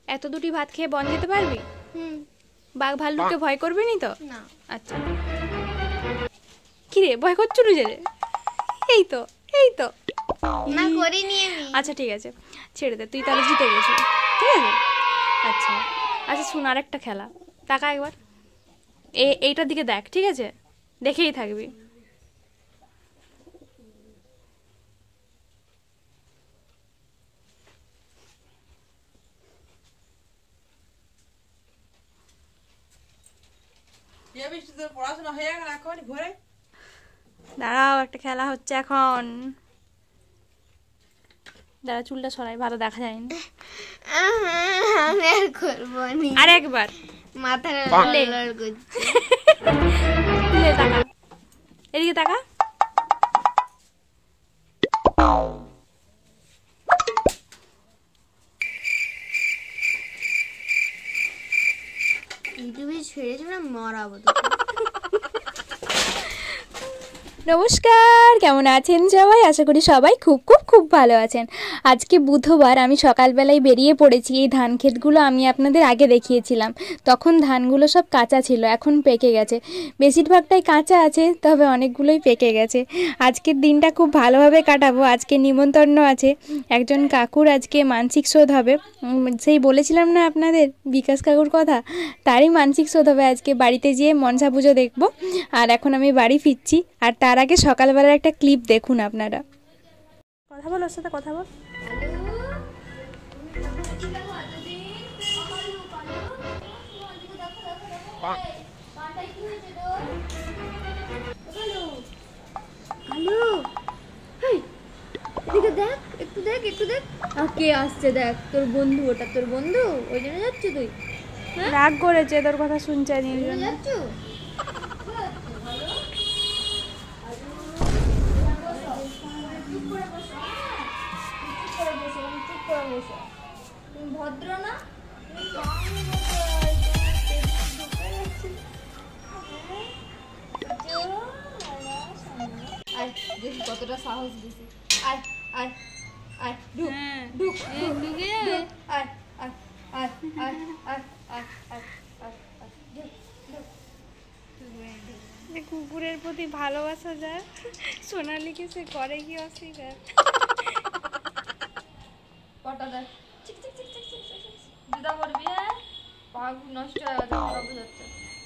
এত দুটি ভাত খেয়ে বন যেতে পারবি? বাঘ ভাল্লুককে ভয় করবি নি তো? না। আচ্ছা, কি রে ভয় করছো নিজেরে? এই তো না করিনি আমি। আচ্ছা ঠিক আছে, ছেড়ে দে, তুই তাহলে জিতে গেছিস, ঠিক আছে। আচ্ছা আচ্ছা, শুন, আরেকটা খেলা, তাকা একবার, এইটার দিকে দেখ, ঠিক আছে, দেখেই থাকবি। পড়াশোনা হয়ে গেল এখন ঘরে? দাঁড়াও, একটা খেলা হচ্ছে এখন। দাঁড়া, চুলটা সরাই, ভালো দেখা যায় না। আমি আর করবো না। আর একবার মাথা লড় করছে। লে, তাকা, এদিকে তাকা। ইউটিউবে ছেড়ে মরাবো। নমস্কার, কেমন আছেন সবাই? আশা করি সবাই খুব খুব খুব ভালো আছেন। আজকে বুধবার, আমি সকালবেলায় বেরিয়ে পড়েছি। এই ধান ক্ষেতগুলো আমি আপনাদের আগে দেখিয়েছিলাম, তখন ধানগুলো সব কাঁচা ছিল, এখন পেকে গেছে। বেশিরভাগটাই কাঁচা আছে, তবে অনেকগুলোই পেকে গেছে। আজকের দিনটা খুব ভালোভাবে কাটাবো। আজকে নিমন্ত্রণ আছে, একজন কাকুর আজকে মানসিক শোধ হবে। সেই বলেছিলাম না আপনাদের বিকাশ কাকুর কথা, তারই মানসিক শোধ হবে আজকে। বাড়িতে যেয়ে মনসা পুজো দেখবো। আর এখন আমি বাড়ি ফিরছি, আর তার আগে সকালবেলার একটা ক্লিপ দেখুন আপনারা। কথা বল, ওর সাথে কথা বল। দেখ, একটু দেখ, একটু দেখ। কে আসছে দেখ, তোর বন্ধু, ওটা তোর বন্ধু, ওই জন্য যাচ্ছ তুই? রাগ করেছে, তোর কথা শুনছে নি, ওই জন্য যাচ্ছ। ভদ্র না, কতটা সাহস দিছি। আয় আয় আয়, ঢুক ঢুক ঢুকে আয় আয় আয় আয় আয় আয় আয় আয়। কুকুরের প্রতি ভালোবাসা যায়, সোনালিকে সে করে কি অস্বীকার। কটা দেখ, দিদা করবি, পাগ নষ্ট হয়ে গেছে, খারাপ হয়ে যাচ্ছে।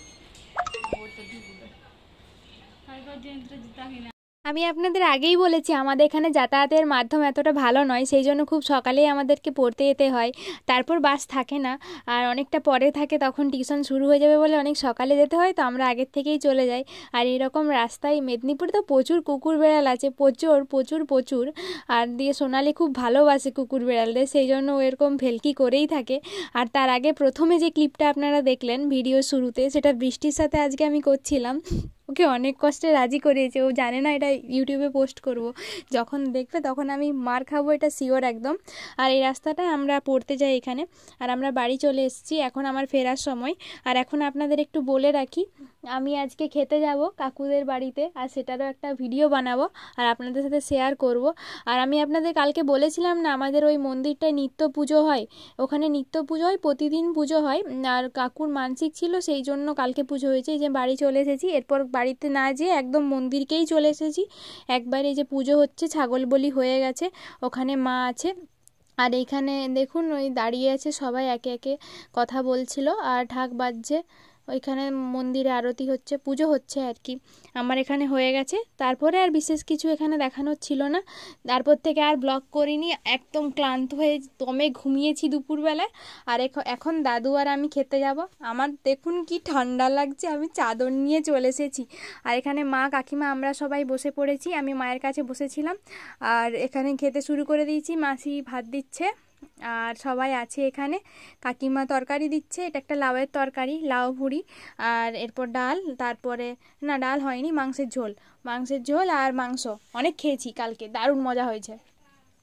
আমি আপনাদের আগেই বলেছি, আমাদের এখানে যাতায়াতের মাধ্যম এতটা ভালো নয়, সেই জন্য খুব সকালেই আমাদেরকে পড়তে যেতে হয়। তারপর বাস থাকে না, আর অনেকটা পরে থাকে, তখন টিউশন শুরু হয়ে যাবে বলে অনেক সকালে যেতে হয়, তো আমরা আগের থেকেই চলে যাই। আর এরকম রাস্তায় মেদিনীপুরে তো প্রচুর কুকুর বেড়াল আছে, প্রচুর প্রচুর প্রচুর। আর দিয়ে সোনালি খুব ভালোবাসে কুকুর বেড়ালদের, সেই জন্য ও এরকম ভেলকি করেই থাকে। আর তার আগে প্রথমে যে ক্লিপটা আপনারা দেখলেন ভিডিও শুরুতে, সেটা বৃষ্টির সাথে আজকে আমি করছিলাম। ওকে অনেক কষ্টে রাজি করিয়েছে, ও জানে না এটা ইউটিউবে পোস্ট করব। যখন দেখবে তখন আমি মার খাবো, এটা শিওর একদম। আর এই রাস্তাটা আমরা পড়তে যাই এখানে। আর আমরা বাড়ি চলে এসেছি, এখন আমার ফেরার সময়। আর এখন আপনাদের একটু বলে রাখি, আমি আজকে খেতে যাব কাকুদের বাড়িতে, আর সেটারও একটা ভিডিও বানাবো আর আপনাদের সাথে শেয়ার করব। আর আমি আপনাদের কালকে বলেছিলাম না, আমাদের ওই মন্দিরটায় নিত্য পুজো হয়, ওখানে নিত্য পুজো হয়, প্রতিদিন পুজো হয়। আর কাকুর মানসিক ছিল, সেই জন্য কালকে পুজো হয়েছে। এই যে বাড়ি চলে এসেছি, এরপর বাড়িতে না যেয়ে একদম মন্দিরকেই চলে এসেছি। একবার এই যে পুজো হচ্ছে, ছাগল বলি হয়ে গেছে, ওখানে মা আছে। আর এইখানে দেখুন, ওই দাঁড়িয়ে আছে সবাই, একে একে কথা বলছিল, আর ঢাক বাজছে। ওইখানে মন্দিরে আরতি হচ্ছে, পুজো হচ্ছে আর কি। আমার এখানে হয়ে গেছে, তারপরে আর বিশেষ কিছু এখানে দেখানোর ছিল না। তারপর থেকে আর ব্লগ করিনি, একদম ক্লান্ত হয়ে দমে ঘুমিয়েছি দুপুরবেলায়। আর এখন দাদু আর আমি খেতে যাব। আমার দেখুন কি ঠান্ডা লাগছে, আমি চাদর নিয়ে চলে এসেছি। আর এখানে মা কাকিমা আমরা সবাই বসে পড়েছি, আমি মায়ের কাছে বসেছিলাম। আর এখানে খেতে শুরু করে দিয়েছি, মাসি ভাত দিচ্ছে, আর সবাই আছে এখানে। কাকিমা তরকারি দিচ্ছে, এটা একটা লাউয়ের তরকারি, লাউ ভুড়ি। আর এরপর ডাল, তারপরে না ডাল হয়নি, মাংসের ঝোল আর মাংস। অনেক খেয়েছি কালকে, দারুণ মজা হয়েছে।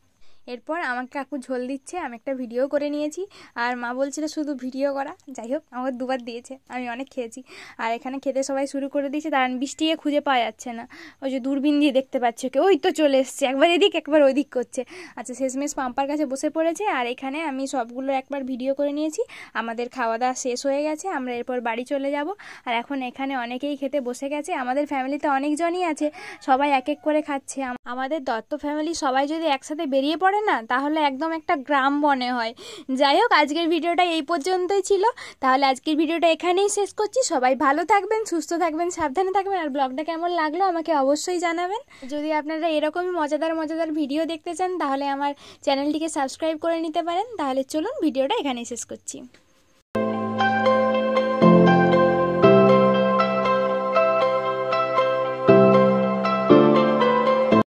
এরপর আমাকে কাকু ঝোল দিচ্ছে, আমি একটা ভিডিও করে নিয়েছি। আর মা বলছিল শুধু ভিডিও করা, যাই হোক আমাকে দুবার দিয়েছে, আমি অনেক খেয়েছি। আর এখানে খেতে সবাই শুরু করে দিয়েছে, কারণ বৃষ্টিকে খুঁজে পাওয়া যাচ্ছে না। ওই যে দূরবীন দিয়ে দেখতে পাচ্ছি ওকে, ওই তো চলে এসছে, একবার এদিক একবার ওই দিক করছে। আচ্ছা, শেষমেশ পাম্পার কাছে বসে পড়েছে। আর এখানে আমি সবগুলো একবার ভিডিও করে নিয়েছি। আমাদের খাওয়া দাওয়া শেষ হয়ে গেছে, আমরা এরপর বাড়ি চলে যাব। আর এখন এখানে অনেকেই খেতে বসে গেছে, আমাদের ফ্যামিলিতে অনেকজনই আছে, সবাই এক এক করে খাচ্ছে। আমাদের দত্ত ফ্যামিলি সবাই যদি একসাথে বেরিয়ে পড়ে না, তাহলে একদম একটা গ্রাম মনে হয়। যাই হোক, আজকের ভিডিওটা এই পর্যন্তই ছিল। তাহলে আজকের ভিডিওটা এখানেই শেষ করছি। সবাই ভালো থাকবেন, সুস্থ থাকবেন, সাবধানে থাকবেন। আর ব্লগটা কেমন লাগলো আমাকে অবশ্যই জানাবেন। যদি আপনারা এরকমই মজাদার মজাদার ভিডিও দেখতে চান, তাহলে আমার চ্যানেলটিকে সাবস্ক্রাইব করে নিতে পারেন। তাহলে চলুন ভিডিওটা এখানেই শেষ করছি।